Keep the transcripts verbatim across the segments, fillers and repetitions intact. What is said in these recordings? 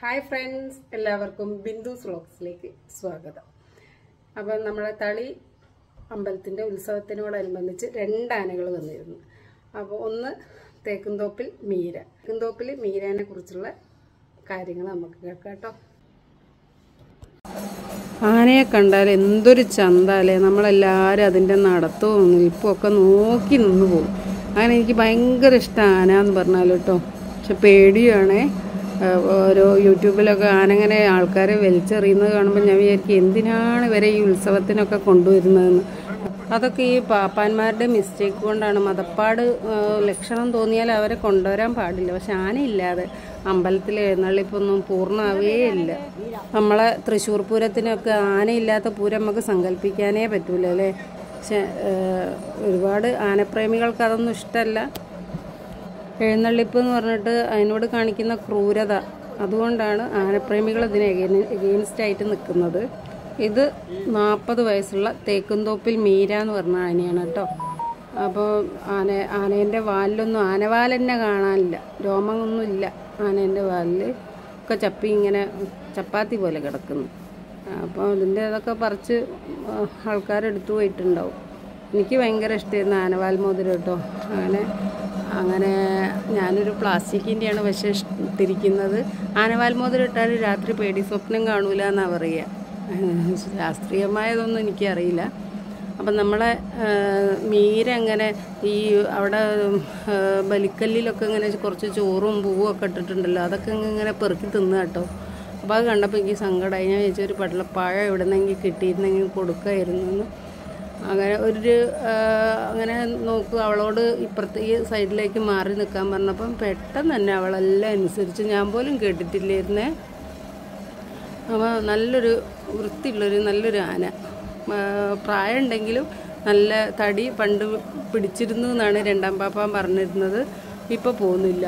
Hi friends, എല്ലാവർക്കും ബിന്ദുസ് വ്ലോഗ്സിലേക്ക് സ്വാഗതം. അപ്പം നമ്മളെ തളി അമ്പലത്തിൻ്റെ ഉത്സവത്തിനോടനുബന്ധിച്ച് രണ്ട് ആനകൾ വന്നിരുന്നു. അപ്പോൾ ഒന്ന് തേക്കുംതോപ്പിൽ മീര. തേക്കുംതോപ്പിൽ മീരനെ കുറിച്ചുള്ള കാര്യങ്ങൾ നമുക്ക് കേൾക്കാം കേട്ടോ. ആനയെ കണ്ടാൽ എന്തൊരു ചന്താലേ, നമ്മളെല്ലാവരും അതിൻ്റെ നടത്തവും നിൽപ്പും ഒക്കെ നോക്കി നിന്ന് പോകും. അങ്ങനെ എനിക്ക് ഭയങ്കര ഇഷ്ടമാണ് ആന എന്ന് പറഞ്ഞാൽ കേട്ടോ. പക്ഷെ പേടിയാണേ. ഓരോ യൂട്യൂബിലൊക്കെ ആനങ്ങനെ ആൾക്കാരെ വലിച്ചെറിയുന്നത് കാണുമ്പോൾ ഞാൻ വിചാരിക്കും എന്തിനാണ് ഇവരെ ഈ ഉത്സവത്തിനൊക്കെ കൊണ്ടുവരുന്നതെന്ന്. അതൊക്കെ ഈ പാപ്പാന്മാരുടെ മിസ്റ്റേക്ക് കൊണ്ടാണ്. മതപ്പാട് ലക്ഷണം തോന്നിയാൽ അവരെ കൊണ്ടുവരാൻ പാടില്ല. പക്ഷെ ആനയില്ലാതെ അമ്പലത്തിൽ എഴുന്നള്ളിപ്പൊന്നും പൂർണ്ണമാവേ ഇല്ല. നമ്മളെ തൃശ്ശൂർ പൂരത്തിനൊക്കെ ആനയില്ലാത്ത പൂരം നമുക്ക് സങ്കല്പിക്കാനേ പറ്റൂല അല്ലേ. പക്ഷെ ഒരുപാട് ആനപ്രേമികൾക്ക് അതൊന്നും ഇഷ്ടമല്ല. എഴുന്നള്ളിപ്പ് എന്ന് പറഞ്ഞിട്ട് അതിനോട് കാണിക്കുന്ന ക്രൂരത, അതുകൊണ്ടാണ് ആനപ്രേമികൾ ഇതിന് എഗെയിൻസ്റ്റായിട്ട് നിൽക്കുന്നത്. ഇത് നാൽപ്പത് വയസ്സുള്ള തേക്കുംതോപ്പിൽ മീര എന്ന് പറഞ്ഞ ആനയാണ് കേട്ടോ. അപ്പോൾ ആന ആനേൻ്റെ വാലിലൊന്നും ആനവാൽ തന്നെ കാണാനില്ല, രോമമൊന്നും ഇല്ല ആനേൻ്റെ വാലിൽ. ഒക്കെ ചപ്പി ഇങ്ങനെ ചപ്പാത്തി പോലെ കിടക്കുന്നു. അപ്പോൾ അതിൻ്റെ അതൊക്കെ പറിച്ച് ആൾക്കാരെടുത്തു പോയിട്ടുണ്ടാവും. എനിക്ക് ഭയങ്കര ഇഷ്ടമായിരുന്നു ആനവാൽ മോതിരം കേട്ടോ. അങ്ങനെ അങ്ങനെ ഞാനൊരു പ്ലാസ്റ്റിക്കിൻ്റെയാണ് പക്ഷേ ഇട്ടിരിക്കുന്നത്. ആനവാൽ മോതിരം ഇട്ടാൽ രാത്രി പേടി സ്വപ്നം കാണൂല എന്നാണ് പറയുക. ശാസ്ത്രീയമായതൊന്നും എനിക്കറിയില്ല. അപ്പം നമ്മളെ മീര അങ്ങനെ ഈ അവിടെ ബലിക്കല്ലിലൊക്കെ ഇങ്ങനെ കുറച്ച് ചോറും പൂവും ഒക്കെ ഇട്ടിട്ടുണ്ടല്ലോ, അതൊക്കെ ഇങ്ങനെ പെറുക്കി തിന്നുക കേട്ടോ. അപ്പോൾ അത് കണ്ടപ്പോൾ എനിക്ക് സങ്കടമായി. ഞാൻ ചോദിച്ചാൽ ഒരു പടലപ്പാഴം എവിടെ നിന്നെങ്കിൽ കിട്ടിയിരുന്നെങ്കിൽ കൊടുക്കുമായിരുന്നു എന്ന്. അങ്ങനെ ഒരു അങ്ങനെ നോക്കുക, അവളോട് ഇപ്പുറത്തെ ഈ സൈഡിലേക്ക് മാറി നിൽക്കാൻ പറഞ്ഞപ്പം പെട്ടെന്ന് തന്നെ അവളെല്ലാം അനുസരിച്ച്. ഞാൻ പോലും കേട്ടിട്ടില്ലായിരുന്നേ. അപ്പോൾ നല്ലൊരു വൃത്തിയുള്ളൊരു നല്ലൊരു ആന. പ്രായം ഉണ്ടെങ്കിലും നല്ല തടി പണ്ട് പിടിച്ചിരുന്നു എന്നാണ് രണ്ടാം പാപ്പാൻ പറഞ്ഞിരുന്നത്. ഇപ്പോൾ പോകുന്നില്ല.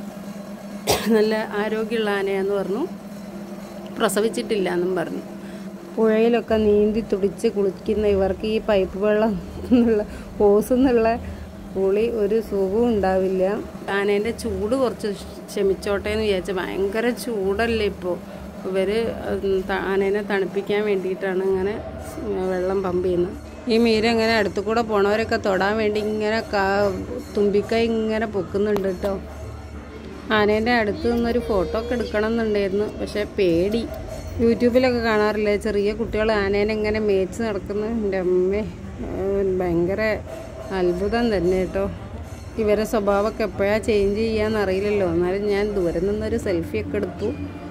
നല്ല ആരോഗ്യമുള്ള ആനയാന്ന് പറഞ്ഞു. പ്രസവിച്ചിട്ടില്ല എന്നും പറഞ്ഞു. പുഴയിലൊക്കെ നീന്തി തുടിച്ച് കുളിക്കുന്ന ഇവർക്ക് ഈ പൈപ്പ് വെള്ളം എന്നുള്ള ഓസ് എന്നുള്ള കുളി ഒരു സുഖവും ഉണ്ടാവില്ല. ആനേൻ്റെ ചൂട് കുറച്ച് ക്ഷമിച്ചോട്ടെ എന്ന് വിചാരിച്ചാൽ ഭയങ്കര ചൂടല്ലേ ഇപ്പോൾ. ഇവർ ആനേനെ തണുപ്പിക്കാൻ വേണ്ടിയിട്ടാണ് ഇങ്ങനെ വെള്ളം പമ്പ് ചെയ്യുന്നത്. ഈ മീര ഇങ്ങനെ അടുത്തു കൂടെ പോണവരൊക്കെ തൊടാൻ വേണ്ടി ഇങ്ങനെ കാ തുമ്പിക്കൈ ഇങ്ങനെ പൊക്കുന്നുണ്ട് കേട്ടോ. ആനേൻ്റെ അടുത്ത് നിന്നൊരു ഫോട്ടോ ഒക്കെ എടുക്കണം എന്നുണ്ടായിരുന്നു, പക്ഷെ പേടി. യൂട്യൂബിലൊക്കെ കാണാറില്ലേ ചെറിയ കുട്ടികൾ ആനേനെ ഇങ്ങനെ മേച്ച് നടക്കുന്നു. എൻ്റെ അമ്മേ, ഭയങ്കര അത്ഭുതം തന്നെ കേട്ടോ. ഇവരെ സ്വഭാവമൊക്കെ എപ്പോഴാണ് ചേഞ്ച് ചെയ്യാന്ന് അറിയില്ലല്ലോ. എന്നാലും ഞാൻ ദൂരെ നിന്നൊരു സെൽഫിയൊക്കെ എടുത്തു.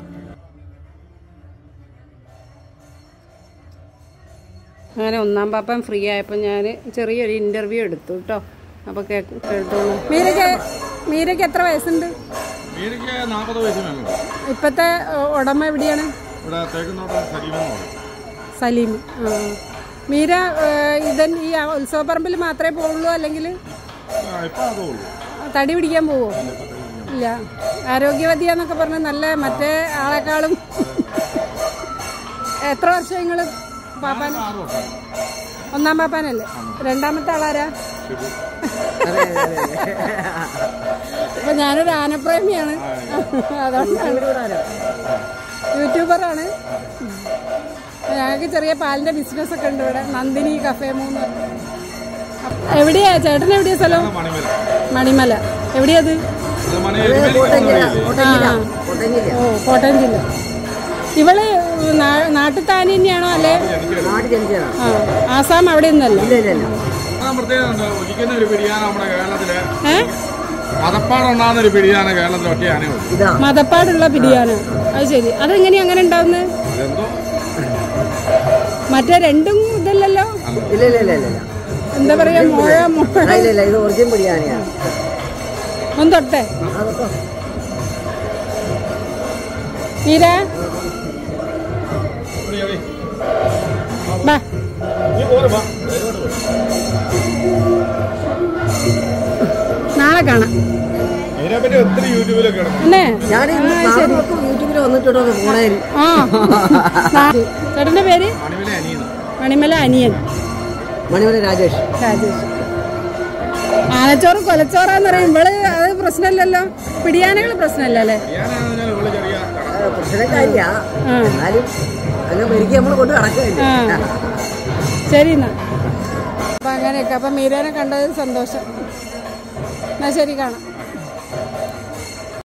അങ്ങനെ ഒന്നാം പാപ്പൻ ഫ്രീ ആയപ്പോൾ ഞാൻ ചെറിയൊരു ഇൻ്റർവ്യൂ എടുത്തു കേട്ടോ. അപ്പോൾ കേട്ടോളൂ. മീരയ്ക്ക് മീരയ്ക്ക് എത്ര വയസ്സുണ്ട്? ഇപ്പോഴത്തെ ഉടമ എവിടെയാണ്? സലീം. ആ, മീര ഇതൻ ഈ ഉത്സവപ്പറമ്പിൽ മാത്രമേ പോവുള്ളൂ അല്ലെങ്കിൽ തടി പിടിക്കാൻ പോവോ? ഇല്ല. ആരോഗ്യവതിയാന്നൊക്കെ പറഞ്ഞ് നല്ല മറ്റേ ആളെക്കാളും. എത്ര വർഷം നിങ്ങൾ പാപ്പാൻ? ഒന്നാം പാപ്പാനല്ലേ? രണ്ടാമത്തെ ആളാരാ? അപ്പൊ ഞാനൊരു ആനപ്രേമിയാണ്, അതുകൊണ്ടാണ്. യൂട്യൂബറാണ്. ഞങ്ങൾക്ക് ചെറിയ പാലിന്റെ ബിസിനസ് ഒക്കെ ഉണ്ട് ഇവിടെ, നന്ദിനി കഫേ മൂന്ന്. എവിടെയാ ചേട്ടൻ? എവിടെയാ സ്ഥലം? മണിമല. എവിടെയത്? ഓ, കോട്ടയം ജില്ല. ഇവള് നാട്ടിൽ താനെ തന്നെയാണോ അല്ലെ? ആസാം അവിടെ ഒന്നല്ല. മതപ്പാടുള്ള പിടിയാണ്. അത് ശരി. അതെങ്ങനെയാ അങ്ങനെ ഉണ്ടാവുന്നത്? മറ്റേ രണ്ടും ഇതല്ലല്ലോ. എന്താ പറയാ, മോഴ ഒന്ന് തൊട്ടെ. മീര ബാ. നാളെ കാണാം. ചേട്ടന്റെ പേര്? മണിമല അനിയൻ. മണിമല രാജേഷ്. രാജേഷ്. ആനച്ചോറ് കൊലച്ചോറാന്ന് പറയും. ഇവള് അത് പ്രശ്നമില്ലല്ലോ. പിടിയാനകൾ പ്രശ്നമല്ല അല്ലേ? പ്രശ്നക്കാരിയാ, എന്നാലും അങ്ങ് മെരുക്കി നമ്മൾ കൊണ്ട് നടക്കില്ല. ശരി എന്നാ. അപ്പം അങ്ങനെയൊക്കെ. അപ്പം മീരേനെ കണ്ടത് സന്തോഷം. എന്നാൽ ശരി, കാണാം.